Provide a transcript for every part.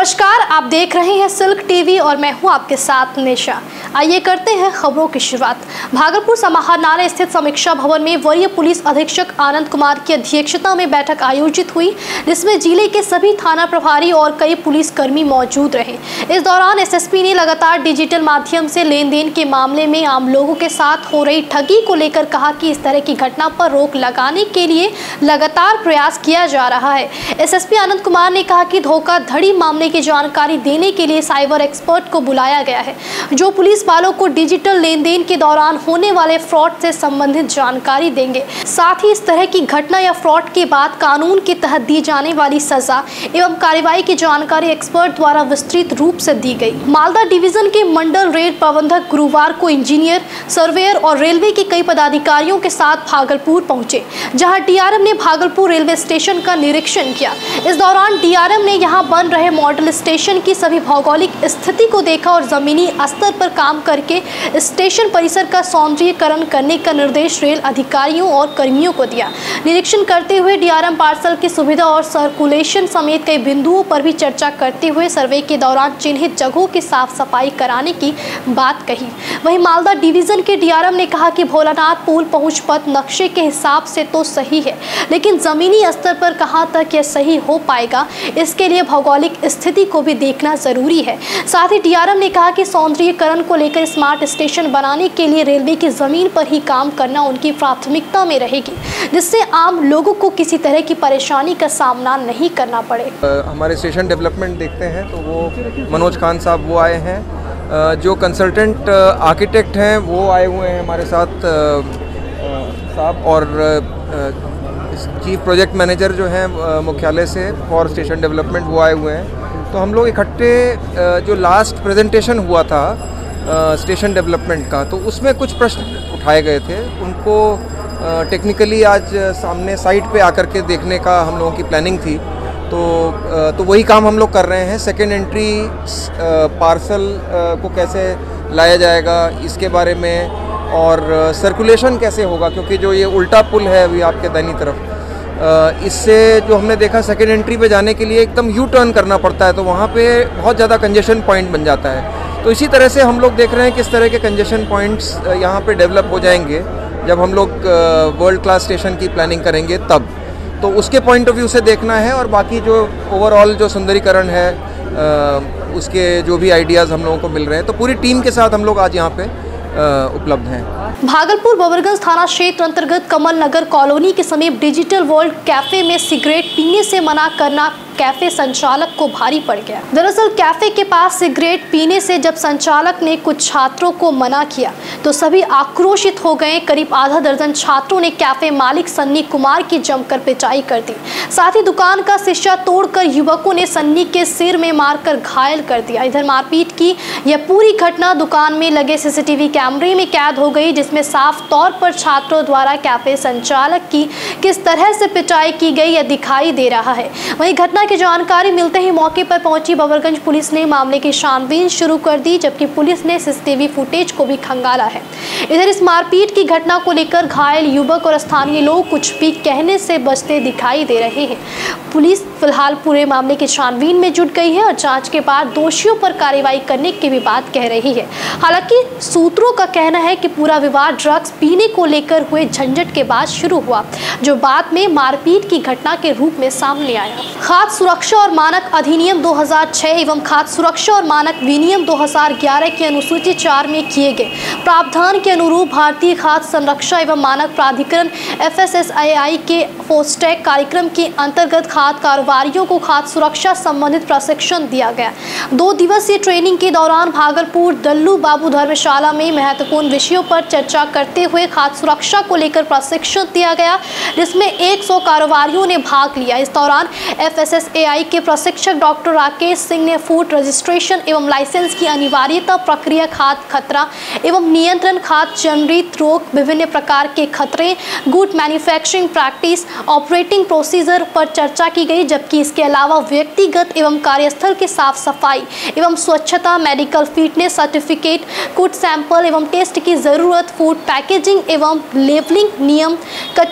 नमस्कार, आप देख रहे हैं सिल्क टीवी और मैं हूं आपके साथ निशा। आइए करते हैं खबरों की शुरुआत। भागलपुर समाहरणालय स्थित समीक्षा भवन में वरीय पुलिस अधीक्षक आनंद कुमार की अध्यक्षता में बैठक आयोजित हुई, जिसमें जिले के सभी थाना प्रभारी और कई पुलिसकर्मी मौजूद रहे। इस दौरान एसएसपी ने लगातार डिजिटल माध्यम से लेन देन के मामले में आम लोगों के साथ हो रही ठगी को लेकर कहा कि इस तरह की घटना पर रोक लगाने के लिए लगातार प्रयास किया जा रहा है। एसएसपी आनंद कुमार ने कहा कि धोखाधड़ी मामले की जानकारी देने के लिए साइबर एक्सपर्ट को बुलाया गया है, जो पुलिस वालों को डिजिटल लेन देन के दौरान होने वाले फ्रॉड से संबंधित जानकारी देंगे। साथ ही इस तरह की घटना या फ्रॉड के बाद कानून के तहत दी जाने वाली सजा एवं कार्यवाही की जानकारी एक्सपर्ट द्वारा विस्तृत रूप से दी गई। मालदा डिवीजन के मंडल रेल प्रबंधक गुरुवार को इंजीनियर, सर्वेयर और रेलवे के कई पदाधिकारियों के साथ भागलपुर पहुंचे, जहां डीआरएम ने भागलपुर रेलवे स्टेशन का निरीक्षण किया। इस दौरान डीआरएम ने यहां बन रहे मॉडल स्टेशन की सभी भौगोलिक स्थिति को देखा और जमीनी स्तर पर काम करके स्टेशन परिसर का सौंदर्यीकरण करने का निर्देश रेल अधिकारियों और कर्मियों को दिया। निरीक्षण करते हुए डीआरएम पार्सल की सुविधा और सर्कुलेशन समेत कई बिंदुओं पर भी चर्चा करते हुए सर्वे के दौरान चिन्हित जगहों की साफ सफाई कराने की बात कही। वहीं मालदा डिवीजन के डीआरएम ने कहा कि भोलानाथ पुल पहुंच पथ नक्शे के हिसाब से तो सही है, लेकिन जमीनी स्तर पर कहां तक यह सही हो पाएगा, इसके लिए भौगोलिक स्थिति को भी देखना जरूरी है। साथ ही डीआरएम ने कहा कि सौंदर्यीकरण को लेकर स्मार्ट स्टेशन बनाने के लिए रेलवे की जमीन पर ही काम करना उनकी प्राथमिकता में रहेगी, जिससे आम लोगों को किसी तरह की परेशानी का सामना नहीं करना पड़े। हमारे स्टेशन डेवलपमेंट देखते हैं तो वो मनोज खान साहब वो आए हैं, जो कंसल्टेंट आर्किटेक्ट हैं वो आए हुए हैं हमारे साथ साहब, और चीफ प्रोजेक्ट मैनेजर जो हैं मुख्यालय से फॉर स्टेशन डेवलपमेंट वो आए हुए हैं। तो हम लोग इकट्ठे जो लास्ट प्रेजेंटेशन हुआ था स्टेशन डेवलपमेंट का, तो उसमें कुछ प्रश्न उठाए गए थे, उनको टेक्निकली आज सामने साइट पे आकर के देखने का हम लोगों की प्लानिंग थी। तो वही काम हम लोग कर रहे हैं। सेकेंड एंट्री पार्सल को कैसे लाया जाएगा इसके बारे में, और सर्कुलेशन कैसे होगा, क्योंकि जो ये उल्टा पुल है अभी आपके दाहिनी तरफ, इससे जो हमने देखा सेकेंड एंट्री पे जाने के लिए एकदम यू टर्न करना पड़ता है, तो वहाँ पे बहुत ज़्यादा कंजेशन पॉइंट बन जाता है। तो इसी तरह से हम लोग देख रहे हैं किस तरह के कंजेशन पॉइंट्स यहाँ पे डेवलप हो जाएंगे जब हम लोग वर्ल्ड क्लास स्टेशन की प्लानिंग करेंगे तब। तो उसके पॉइंट ऑफ व्यू से देखना है, और बाकी जो ओवरऑल जो सुंदरीकरण है उसके जो भी आइडियाज़ हम लोगों को मिल रहे हैं, तो पूरी टीम के साथ हम लोग आज यहाँ पे उपलब्ध हैं। भागलपुर बबरगंज थाना क्षेत्र अंतर्गत कमल नगर कॉलोनी के समीप डिजिटल वर्ल्ड कैफे में सिगरेट पीने से मना करना कैफे संचालक को भारी पड़ गया। दरअसल कैफे के पास सिगरेट पीने से जब संचालक ने कुछ छात्रों को मना किया तो सभी आक्रोशित हो गए। करीब आधा दर्जन छात्रों ने कैफे मालिक सन्नी कुमार की जमकर पिटाई कर दी। साथ ही दुकान का शीशा तोड़कर युवकों ने सन्नी के सिर में मारकर घायल कर दिया। इधर मारपीट की यह पूरी घटना दुकान में लगे सीसीटीवी कैमरे में कैद हो गई, जिसमें साफ तौर पर छात्रों द्वारा कैफे संचालक की किस तरह से पिटाई की गई यह दिखाई दे रहा है। वहीं घटना की जानकारी मिलते ही मौके पर पहुंची बबरगंज पुलिस ने मामले की छानबीन शुरू कर दी, जबकि पुलिस ने सीसीटीवी फुटेज को भी खंगाला है। इधर इस मारपीट की घटना को लेकर घायल युवक और स्थानीय लोग कुछ भी कहने से बचते दिखाई दे रहे हैं। पुलिस फिलहाल पूरे मामले की छानबीन में जुट गई है और जांच के बाद दोषियों पर कार्रवाई करने की भी बात कह रही है। हालांकि सूत्रों का कहना है कि पूरा विवाद ड्रग्स पीने को लेकर हुए झंझट के बाद शुरू हुआ, जो बाद में मारपीट की घटना के रूप में सामने आया। खाद्य सुरक्षा और मानक अधिनियम 2006 एवं खाद्य सुरक्षा और मानक विनियम 2011 की अनुसूची 4 में किए गए प्रावधान के अनुरूप भारतीय खाद्य संरक्षा एवं मानक प्राधिकरण FSSAI के फोस्टैग कार्यक्रम के अंतर्गत खाद्य कारोबारियों को खाद्य सुरक्षा संबंधित प्रशिक्षण दिया गया। 2 दिवसीय ट्रेनिंग के दौरान भागलपुर दल्लू बाबू धर्मशाला में महत्वपूर्ण विषयों पर चर्चा करते हुए खाद्य सुरक्षा को लेकर प्रशिक्षण दिया गया, जिसमें 100 कारोबारियों ने भाग लिया। इस दौरान FSSAI के प्रशिक्षक डॉक्टर राकेश सिंह ने फूड रजिस्ट्रेशन एवं लाइसेंस की अनिवार्यता, प्रक्रिया, खाद्य खतरा एवं नियंत्रण, खाद्य जनित रोग, विभिन्न प्रकार के खतरे, good manufacturing practice, operating procedure पर चर्चा की गई। जबकि इसके अलावा व्यक्तिगत एवं कार्यस्थल की साफ सफाई एवं स्वच्छता, medical fitness certificate, food sample एवं टेस्ट की जरूरत, फूड पैकेजिंग एवं लेबलिंग नियम, कच्ची सामग्री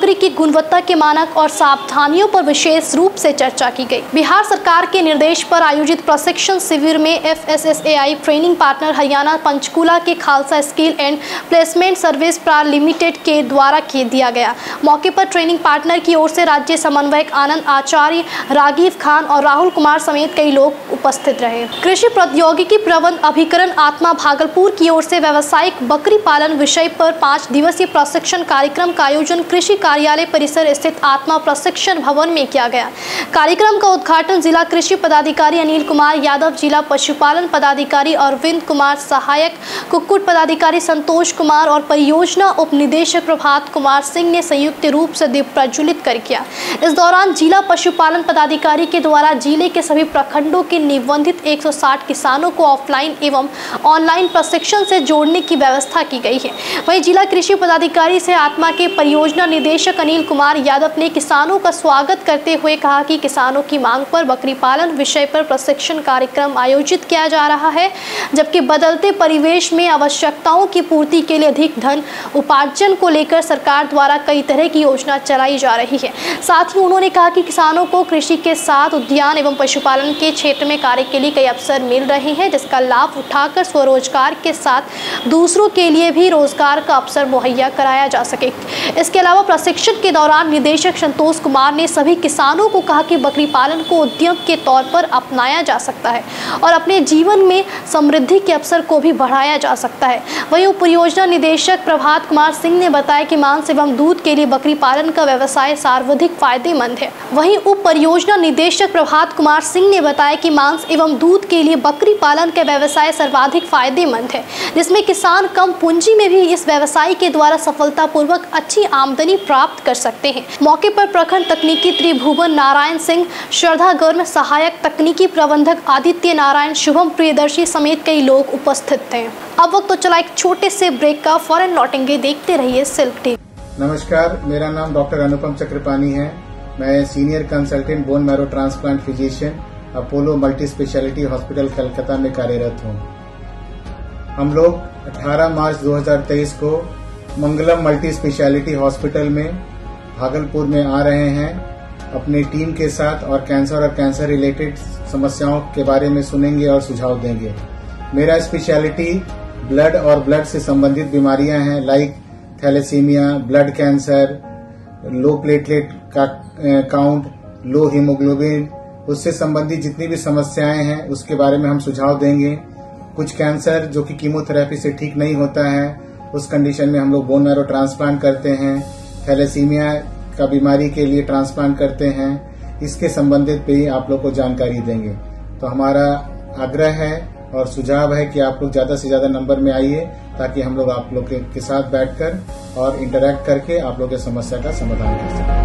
सामग्री की गुणवत्ता के मानक और सावधानियों पर विशेष रूप से चर्चा की गई। बिहार सरकार के निर्देश पर आयोजित प्रशिक्षण शिविर में FSSAI training partner Haryana Panchkula के Khalsa skill and placement service private limited के द्वारा दिया गया। मौके पर ट्रेनिंग पार्टनर की ओर से राज्य समन्वयक आनंद आचार्य, राघव खान और राहुल कुमार समेत कई लोग उपस्थित रहे। कृषि प्रौद्योगिकी प्रबंध अभिकरण आत्मा भागलपुर की ओर से व्यावसायिक बकरी पालन विषय पर 5 दिवसीय प्रशिक्षण कार्यक्रम का आयोजन कृषि कार्यालय परिसर स्थित आत्मा प्रशिक्षण भवन में किया गया। कार्यक्रम का उद्घाटन जिला कृषि पदाधिकारी अनिल कुमार यादव, जिला पशुपालन पदाधिकारी अरविंद कुमार, सहायक कुक्कुट पदाधिकारी संतोष कुमार और परियोजना उप निदेशक प्रभात कुमार सिंह ने संयुक्त रूप से दीप प्रज्वलित कर किया। इस दौरान जिला पशुपालन पदाधिकारी के द्वारा जिले के सभी प्रखंडों के निबंधित 160 किसानों को ऑफलाइन एवं ऑनलाइन प्रशिक्षण से जोड़ने की व्यवस्था की गई है। वहीं जिला कृषि पदाधिकारी से आत्मा के परियोजना निदेशक अनिल कुमार यादव ने किसानों का स्वागत करते हुए कहा कि किसानों की मांग पर बकरी पालन विषय पर प्रशिक्षण कार्यक्रम आयोजित किया जा रहा है, जबकि बदलते परिवेश में आवश्यकताओं की पूर्ति के लिए अधिक धन उपार्जन को लेकर सरकार द्वारा कई तरह की योजना चलाई जा रही है। साथ ही उन्होंने कहा कि किसानों को कृषि के साथ उद्यान एवं पशुपालन के क्षेत्र में कार्य के लिए कई अवसर मिल रहे हैं, जिसका लाभ उठाकर स्वरोजगार के साथ दूसरों के लिए भी रोजगार का अवसर मुहैया कराया जा सके। इसके अलावा प्रशिक्षण के दौरान निदेशक संतोष कुमार ने सभी किसानों को कहा कि बकरी पालन को उद्योग के तौर पर अपनाया जा सकता है और अपने जीवन में समृद्धि के अवसर को भी बढ़ाया जा सकता है। वहीं उप परियोजना निदेशक प्रभात कुमार सिंह ने बताया कि मांस एवं दूध के लिए बकरी पालन का व्यवसाय सर्वाधिक फायदेमंद है। वहीं उप परियोजना निदेशक प्रभात कुमार सिंह ने बताया कि मांस एवं दूध के लिए बकरी पालन का व्यवसाय सर्वाधिक फायदेमंद है, जिसमें किसान कम पूंजी में भी इस व्यवसाय के द्वारा सफलतापूर्वक अच्छी आमदनी प्राप्त कर सकते हैं। मौके पर प्रखंड तकनीकी त्रिभुवन नारायण सिंह, श्रद्धा गर्म, सहायक तकनीकी प्रबंधक आदित्य नारायण, शुभम प्रियदर्शी समेत कई लोग उपस्थित थे। अब वक्त तो चला एक छोटे से ब्रेक का, फौरन लौटेंगे। देखते रहिए सिल्क टीवी। नमस्कार, मेरा नाम डॉक्टर अनुपम चक्रपाणी है। मैं senior consultant bone marrow transplant physician Apollo multi speciality hospital Calcutta में कार्यरत हूँ। हम लोग 18 मार्च 2023 को मंगलम मल्टी स्पेशलिटी हॉस्पिटल में भागलपुर में आ रहे हैं अपनी टीम के साथ और कैंसर रिलेटेड समस्याओं के बारे में सुनेंगे और सुझाव देंगे। मेरा स्पेशलिटी ब्लड और ब्लड से संबंधित बीमारियां हैं, like thalassemia, blood cancer, low platelet का काउंट, लो हीमोग्लोबिन, उससे संबंधित जितनी भी समस्याएं हैं उसके बारे में हम सुझाव देंगे। कुछ कैंसर जो कि कीमोथेरेपी से ठीक नहीं होता है, उस कंडीशन में हम लोग बोन मैरो ट्रांसप्लांट करते हैं। थैलेसीमिया का बीमारी के लिए ट्रांसप्लांट करते हैं। इसके संबंधित भी आप लोग को जानकारी देंगे। तो हमारा आग्रह है और सुझाव है कि आप लोग ज्यादा से ज्यादा नंबर में आइए, ताकि हम लोग आप लोग के साथ बैठकर और इंटरैक्ट करके आप लोग की समस्या का समाधान कर सकें।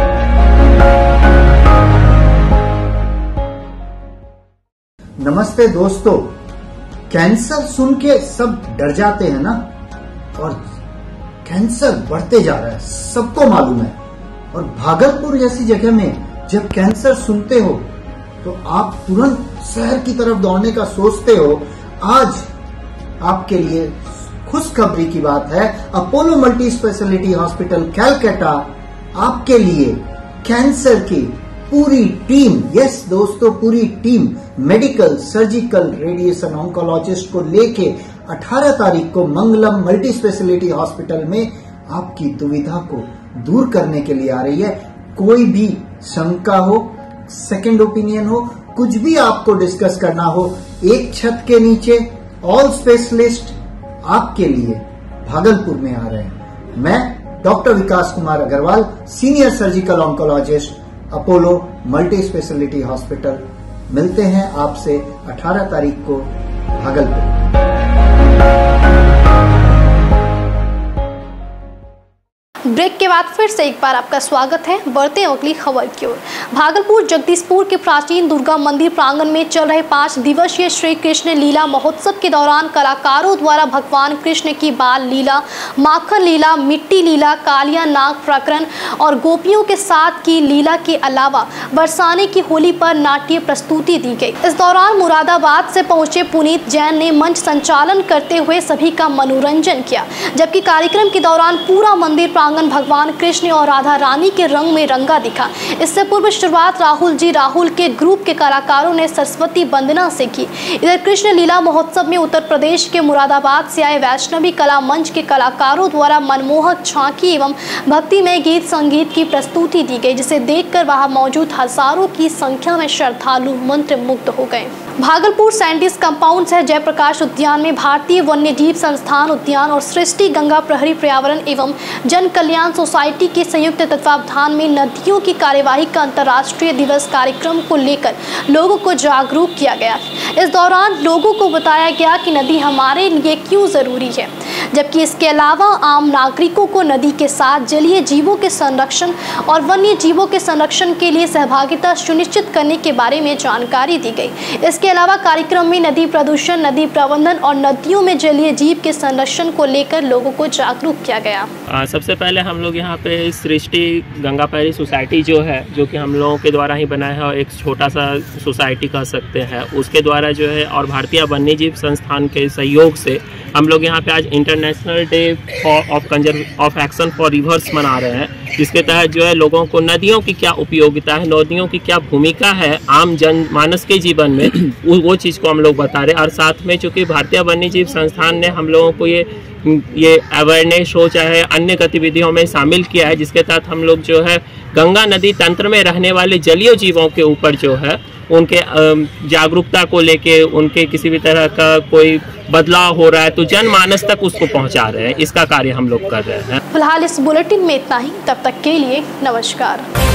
नमस्ते दोस्तों, कैंसर सुन के सब डर जाते हैं ना, और कैंसर बढ़ते जा रहा है, सबको मालूम है। और भागलपुर जैसी जगह में जब कैंसर सुनते हो तो आप तुरंत शहर की तरफ दौड़ने का सोचते हो। आज आपके लिए खुशखबरी की बात है, Apollo multi speciality hospital Calcutta आपके लिए कैंसर की पूरी टीम, यस दोस्तों, पूरी team medical, surgical, radiation oncologist को लेके 18 तारीख को मंगलम मल्टी स्पेशलिटी हॉस्पिटल में आपकी दुविधा को दूर करने के लिए आ रही है। कोई भी शंका हो, सेकेंड ओपिनियन हो, कुछ भी आपको डिस्कस करना हो, एक छत के नीचे ऑल स्पेशलिस्ट आपके लिए भागलपुर में आ रहे हैं। मैं doctor Vikas Kumar Agarwal, senior surgical oncologist, Apollo multi speciality hospital. मिलते हैं आपसे 18 तारीख को भागलपुर। ब्रेक के बाद फिर से एक बार आपका स्वागत है। बढ़ते हैं अगली खबर की ओर। भागलपुर जगदीशपुर के प्राचीन दुर्गा मंदिर प्रांगण में चल रहे 5 दिवसीय श्री कृष्ण लीला महोत्सव के दौरान कलाकारों द्वारा भगवान कृष्ण की बाल लीला, माखन लीला, मिट्टी लीला, कालिया नाग प्रकरण और गोपियों के साथ की लीला के अलावा बरसाने की होली पर नाट्य प्रस्तुति दी गई। इस दौरान मुरादाबाद से पहुंचे पुनीत जैन ने मंच संचालन करते हुए सभी का मनोरंजन किया, जबकि कार्यक्रम के दौरान पूरा मंदिर प्रांगण भगवान भगवान कृष्ण और राधा रानी के रंग में रंगा दिखा। इससे पूर्व शुरुआत राहुल के ग्रुप के कलाकारों ने सरस्वती वंदना से की। इधर कृष्ण लीला महोत्सव में उत्तर प्रदेश के मुरादाबाद से आए वैष्णवी कला मंच के कलाकारों द्वारा मनमोहक झांकी एवं भक्तिमय गीत संगीत की प्रस्तुति दी गई, जिसे देखकर वहां मौजूद हजारों की संख्या में श्रद्धालु मंत्रमुग्ध हो गए। भागलपुर सैंडिस कंपाउंड से जयप्रकाश उद्यान में भारतीय वन्यजीव संस्थान उद्यान और सृष्टि गंगा प्रहरी पर्यावरण एवं जन कल्याण सोसाइटी के संयुक्त तत्वावधान में नदियों की कार्यवाही का अंतर्राष्ट्रीय दिवस कार्यक्रम को लेकर लोगों को जागरूक किया गया। इस दौरान लोगों को बताया गया कि नदी हमारे लिए क्यों जरूरी है, जबकि इसके अलावा आम नागरिकों को नदी के साथ जलीय जीवों के संरक्षण और वन्य जीवों के संरक्षण के लिए सहभागिता सुनिश्चित करने के बारे में जानकारी दी गई। इसके अलावा कार्यक्रम में नदी प्रदूषण, नदी प्रबंधन और नदियों में जलीय जीव के संरक्षण को लेकर लोगों को जागरूक किया गया। सबसे पहले हम लोग यहाँ पे सृष्टि गंगा प्रहरी सोसाइटी जो कि हम लोगों के द्वारा ही बनाया है और एक छोटा सा सोसाइटी कह सकते हैं, उसके द्वारा जो है और भारतीय वन्यजीव संस्थान के सहयोग से हम लोग यहाँ पे आज international day of action for rivers मना रहे हैं, जिसके तहत जो है लोगों को नदियों की क्या उपयोगिता है, नदियों की क्या भूमिका है आम जनमानस के जीवन में, वो चीज़ को हम लोग बता रहे हैं। और साथ में चूँकि भारतीय वन्यजीव संस्थान ने हम लोगों को ये अवेयरनेस शो चाहे अन्य गतिविधियों में शामिल किया है, जिसके तहत हम लोग जो है गंगा नदी तंत्र में रहने वाले जलीय जीवों के ऊपर जो है उनके जागरूकता को लेके उनके किसी भी तरह का कोई बदलाव हो रहा है तो जनमानस तक उसको पहुंचा रहे हैं, इसका कार्य हम लोग कर रहे हैं। फिलहाल इस बुलेटिन में इतना ही, तब तक के लिए नमस्कार।